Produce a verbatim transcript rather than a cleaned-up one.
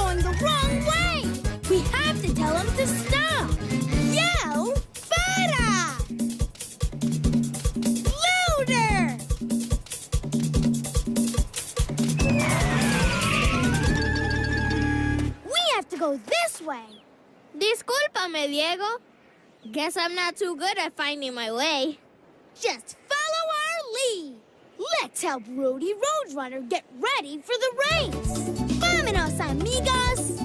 going the wrong way! We have to tell him to stop! Yell, para! Louder! We have to go this way! Discúlpame, Diego. Guess I'm not too good at finding my way. Just follow our lead! Let's help Rudy Roadrunner get ready for the race! Vámonos, amigos!